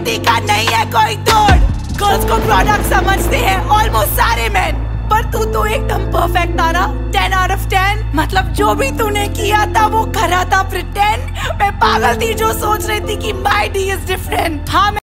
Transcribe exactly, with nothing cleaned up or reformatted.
खूबसूरती का नहीं है कोई तोड़। गर्ल्स को प्रोडक्ट समझते हैं ऑलमोस्ट सारे मैन, पर तू तो एकदम परफेक्ट था ना, टेन आउट ऑफ टेन। मतलब जो भी तूने किया था वो करा था प्रिटेंड। मैं पागल थी जो सोच रही थी कि माय डी इज डिफरेंट। हाँ